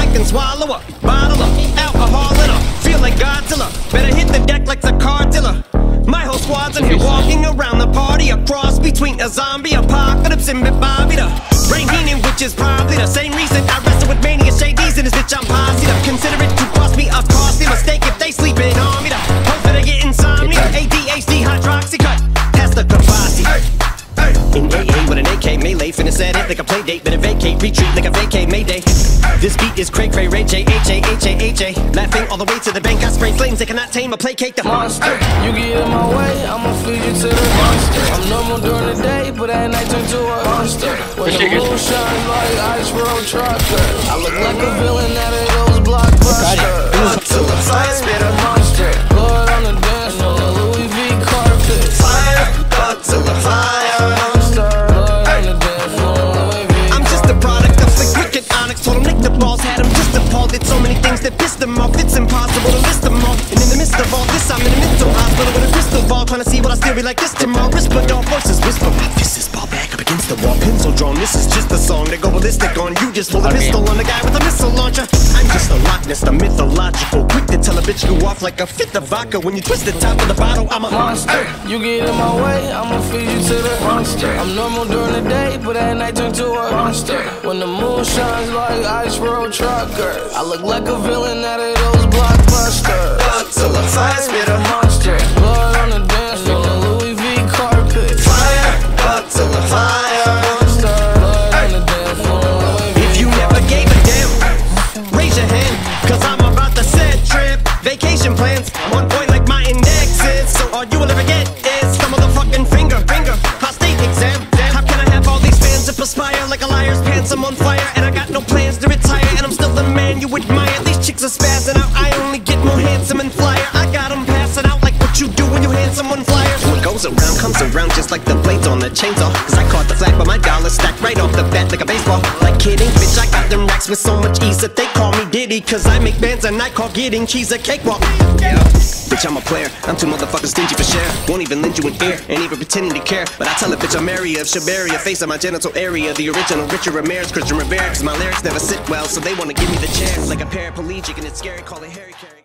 can swallow a bottle of alcohol in her. Feel like Godzilla, better hit the deck like the car dealer. My whole squad's in here walking around the party, a cross between a zombie apocalypse and Bobby the Brain Heenan, which is probably the same reason I wrestle with mania shades in this bitch. I'm positive. Consider it to cost me a costly mistake if they sleeping on me. The hope that I get insomnia, ADHD, hydroxy cut, pass the Kavasi. In AA with an AK melee, finna set it like a play date, better vacate, retreat like a vacay Mayday. This beat is cray cray, Ray J, H-A-H-A-H-A. Laughing all the way to the bank, I spray flames, they cannot tame or placate the monster. You get in my way, I'ma feed you to the monster. I'm normal during the day, but at night turn to a monster. When the moon shines like ice road trucker, I look like a villain out of those blockbusters. To the fire, spit a monster. Blood on the dance floor, Louis V carpet. Fire, up to the fire. Did so many things that pissed them off. It's impossible to list them all. And in the midst of all this, I'm in a mental hospital with a crystal ball, trying to see what I still be like this tomorrow. Whisper, dog voices whisper. My fist is ball back up against the wall, pencil drawn. This is just a song that go ballistic on you. Just pull a pistol on the guy with a missile launcher. I'm just a Loch Ness, the mythological, quick to tell a bitch you off like a fifth of vodka. When you twist the top of the bottle, I'm a monster. You get in my way, I'ma feed you to the monster. I'm normal during the day, but at night turn to a monster. When the moon shines like ice road trucker, I look like a villain out of those blockbusters. Up to the fire, spit a monster. Blood on the dance floor, Louis V carpet. Fire, up to the fire. Monster, blood on the dance floor, Louis V. If you never gave a damn, raise your hand, cause I'm about to set trip. Vacation plans, on point like my index is. So all you will ever get is some motherfucking finger. Hot state exam. How can I have all these fans that perspire like a liar's pants? I'm on fire and I got no plans to retire, and I'm still the man you admire. These chicks are spazzing out, I only get more handsome and flyer. I got them passing out like what you do when you hand someone flyers. What goes around comes around just like the blades on the chainsaw. Cause I caught the flag but my dollar stacked right off the bat like a baseball. Like kidding, bitch, I got them racks with so much ease that they call me Diddy. Cause I make bands and I call getting cheese a cakewalk. Yeah, bitch, I'm a player, I'm too motherfucking stingy for share. Won't even lend you an ear, ain't even pretending to care. But I tell a bitch I'm area of Shabaria, face of my genital area. The original Richard Ramirez, Christian Rivera. Cause my lyrics never sit well, so they wanna give me the chair. Like a paraplegic and it's scary, call it Harry Carey.